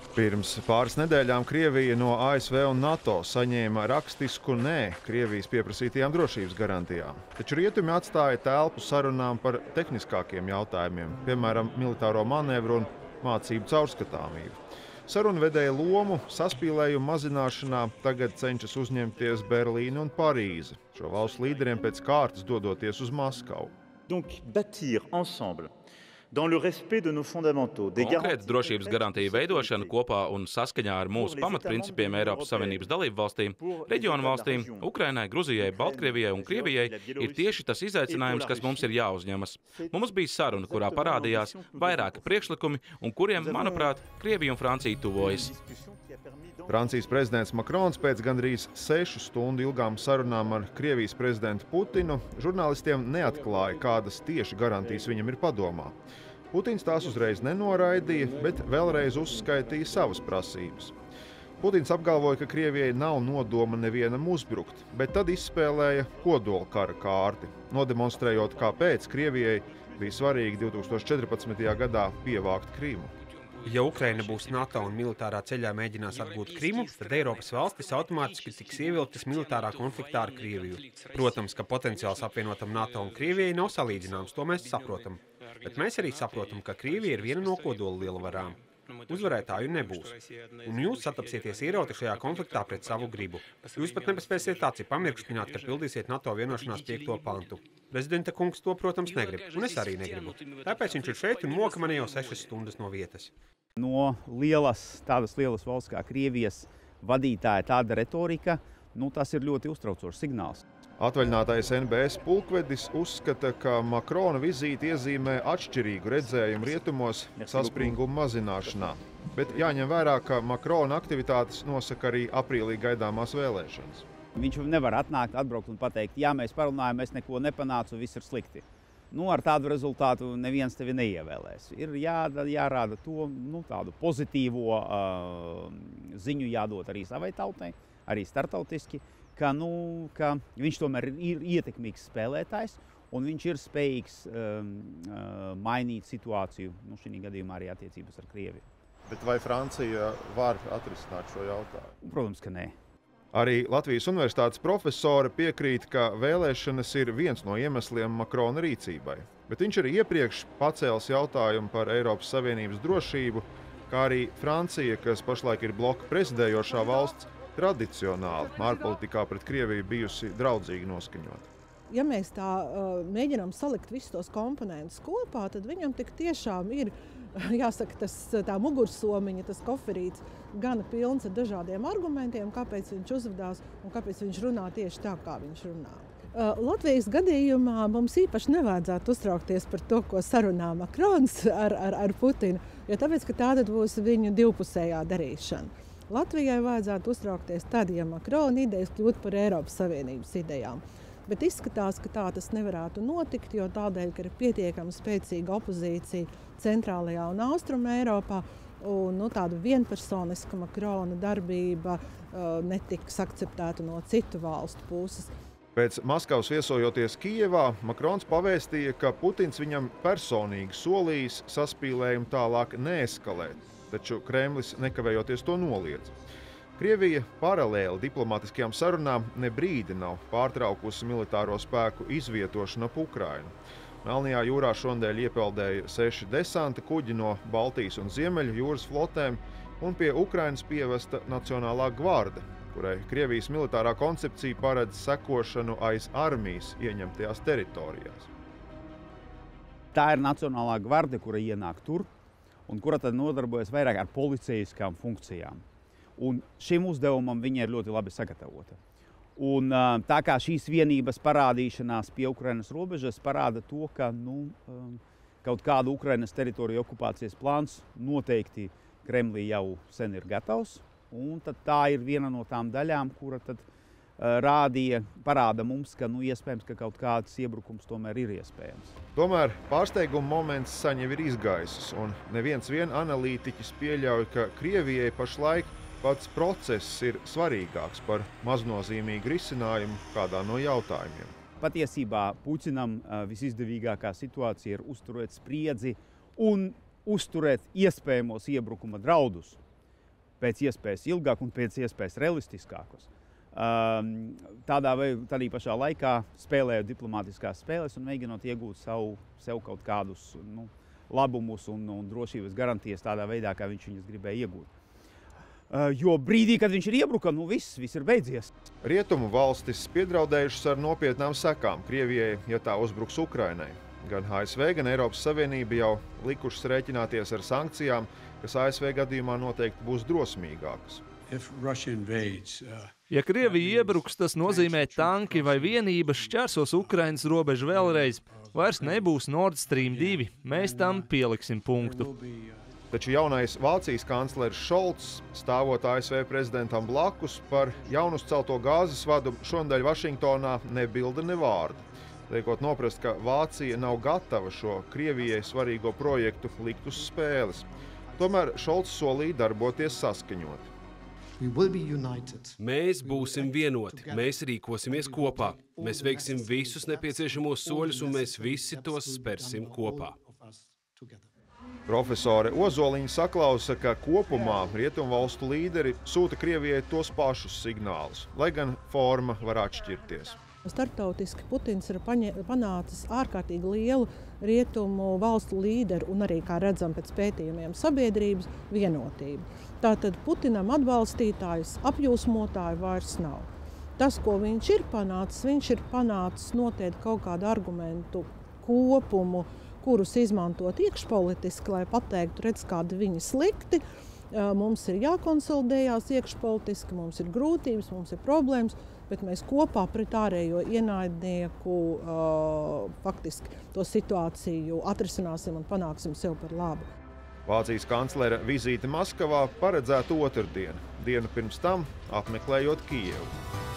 Pirms pāris nedēļām Krievija no ASV un NATO saņēma rakstisku nē Krievijas pieprasītajām drošības garantijām. Taču rietumi atstāja telpu sarunām par tehniskākiem jautājumiem, piemēram, militāro manevru un mācību caurskatāmību. Sarunvedēja lomu saspīlējumu mazināšanā tagad cenšas uzņemties Berlīne un Parīze, šo valstu līderiem pēc kārtas dodoties uz Maskavu. Donc, bâtir ensemble, dans le respect de nos fondamentaux, des Konkrēta drošības garantija veidošana kopā un saskaņā ar mūsu pamatprincipiem Eiropas Savienības dalību valstīm, reģionu valstīm, Ukrainai, Gruzijai, Baltkrievijai un Krievijai ir tieši tas izaicinājums, kas mums ir jāuzņemas. Mums bija saruna, kurā parādījās vairāki priekšlikumi un kuriem, manuprāt, Krievija un Francija tuvojas. Francijas prezidents Makrons pēc gandrīz 6 stundu ilgām sarunām ar Krievijas prezidentu Putinu žurnālistiem neatklāja, kādas tieši garantijas viņam ir padomā. Putins tās uzreiz nenoraidīja, bet vēlreiz uzskaitīja savas prasības. Putins apgalvoja, ka Krievijai nav nodoma nevienam uzbrukt, bet tad izspēlēja kodolkara kārti, nodemonstrējot, kāpēc Krievijai bija svarīgi 2014. gadā pievākt Krimu. Ja Ukraina būs NATO un militārā ceļā mēģinās atgūt Krimu, tad Eiropas valstis automātiski tiks ievilktas militārā konfliktā ar Krieviju. Protams, ka potenciāls apvienotam NATO un Krievijai nav salīdzināms, to mēs saprotam. Bet mēs arī saprotam, ka Krievija ir viena no kodola lielvarām. Uzvarētāju nebūs. Un jūs satapsieties ierauti šajā konfliktā pret savu gribu. Jūs pat nepaspēsiet aci pamirkšķināt, ka pildīsiet NATO vienošanās 5. pantu. Prezidenta kungs to, protams, negrib, un es arī negribu. Tāpēc viņš ir šeit un moka mani jau 6 stundas no vietas. No tādas lielas valsts kā Krievijas vadītāja tāda retorika, tas ir ļoti uztraucošs signāls. Atvaļinātais NBS pulkvedis uzskata, ka Makrona vizīte iezīmē atšķirīgu redzējumu rietumos saspringumu mazināšanā. Bet jāņem vērā, ka Makrona aktivitātes nosaka arī aprīlī gaidāmās vēlēšanas. Viņš nevar atbraukt un pateikt, jā, mēs parunājam, es neko nepanācu, viss ir slikti. Ar tādu rezultātu neviens tevi neievēlēs. Ir jārāda to tādu pozitīvo ziņu jādod arī savai tautai, arī startautiski, ka viņš tomēr ir ietekmīgs spēlētājs un viņš ir spējīgs mainīt situāciju, šī gadījumā arī attiecības ar Krieviju. Bet vai Francija var atrisināt šo jautājumu? Protams, ka nē. Arī Latvijas Universitātes profesore piekrīt, ka vēlēšanas ir viens no iemesliem Makrona rīcībai. Bet viņš arī iepriekš pacēlis jautājumu par Eiropas Savienības drošību, kā arī Francija, kas pašlaik ir bloka prezidējošā valsts, tradicionāli ārpolitikā pret Krieviju bijusi draudzīgi noskaņota. Ja mēs tā mēģinām salikt visus tos komponentus kopā, tad viņam tik tiešām ir, jāsaka, tā mugursomiņa, tas koferīts gana pilns ar dažādiem argumentiem, kāpēc viņš uzvedās un kāpēc viņš runā tieši tā, kā viņš runā. Latvijas gadījumā mums īpaši nevajadzētu uztraukties par to, ko sarunā Makrons ar Putinu, jo tāpēc, ka tā tad būs viņu divpusējā darīšana. Latvijai vajadzētu uztraukties tad, ja Makrona idejas kļūtu par Eiropas Savienības idejām. Bet izskatās, ka tā tas nevarētu notikt, jo tādēļ, ka ir pietiekami spēcīga opozīcija centrālajā un austruma Eiropā, un tāda vienpersoniska Makrona darbība netiks akceptēta no citu valstu puses. Pēc Maskavas viesojoties Kijevā, Makrons pavēstīja, ka Putins viņam personīgi solījis saspīlējumu tālāk neeskalēt, taču Kremlis nekavējoties to noliedz. Krievija paralēli diplomātiskajām sarunām ne brīdi nav pārtraukusi militāro spēku izvietošanu ap Ukrainu. Melnajā jūrā šonadēļ iepeldēja 6 desanta kuģi no Baltijas un Ziemeļu jūras flotēm un pie Ukrainas pievesta Nacionālā gvarde, kurai Krievijas militārā koncepcija paredz sekošanu aiz armijas ieņemtajās teritorijās. Tā ir Nacionālā gvarde, kura ienāk tur un kura tad nodarbojas vairāk ar policijiskām funkcijām. Un šim uzdevumam viņa ir ļoti labi sagatavota. Un tā kā šīs vienības parādīšanās pie Ukrainas robežas parāda to, ka kaut kādu Ukrainas teritoriju okupācijas plāns noteikti Kremlī jau sen ir gatavs. Un tad tā ir viena no tām daļām, kura tad parāda mums, ka iespējams, ka kaut kāds iebrukums tomēr ir iespējams. Tomēr pārsteiguma moments saņem ir izgaisis, un neviens analītiķis pieļauj, ka Krievijai pašlaik pats process ir svarīgāks par maznozīmīgu risinājumu kādā no jautājumiem. Patiesībā Putinam visizdevīgākā situācija ir uzturēt spriedzi un uzturēt iespējamos iebrukuma draudus. pēc iespējas ilgāk un pēc iespējas realistiskākus. Tādā pašā laikā spēlējot diplomātiskās spēles un mēģinot iegūt sev kaut kādus labumus un drošības garantijas tādā veidā, kā viņš viņus gribēja iegūt. Jo brīdī, kad viņš ir iebruka, viss ir beidzies. Rietumu valstis piedraudējušas ar nopietnām sekām Krievijai, ja tā uzbruks Ukrainai. Gan ASV, gan Eiropas Savienība jau likušas rēķināties ar sankcijām, kas ASV gadījumā noteikti būs drosmīgākas. Ja Krievija iebruks, tas nozīmē tanki vai vienības šķērsos Ukrainas robežu vēlreiz. Vairs nebūs Nord Stream 2. Mēs tam pieliksim punktu. Taču jaunais Vācijas kanclers Šolts, stāvot ASV prezidentam blakus, par jaunuzcelto gāzes vadu šonadēļ Vašingtonā nebilda ne vārdu. Liekot noprast, ka Vācija nav gatava šo Krievijai svarīgo projektu likt uz spēles. Tomēr Šolts solīja darboties saskaņot. Mēs būsim vienoti, mēs rīkosimies kopā. Mēs veiksim visus nepieciešamos soļus un mēs visi tos spērsim kopā. Profesore Ozoliņa saklausa, ka kopumā rietumvalstu līderi sūta Krievijai tos pašus signālus, lai gan forma var atšķirties. Starptautiski Putins ir panācis ārkārtīgi lielu rietumu valstu līderu un arī, kā redzam pēc pētījumiem, sabiedrības vienotību. Tātad Putinam atbalstītājs, apjūsmotāji vairs nav. Tas, ko viņš ir panācis noteikti kaut kādu argumentu kopumu, kurus izmantot iekšpolitiski, lai pateiktu, redz, kādi viņi slikti. Mums ir jākonsolidējās iekšpolitiski, mums ir grūtības, mums ir problēmas, bet mēs kopā pret ārējo ienaidnieku faktiski to situāciju atrisināsim un panāksim sev par labu. Vācijas kanclera vizīte Maskavā paredzēta otrdien, dienu pirms tam apmeklējot Kijevu.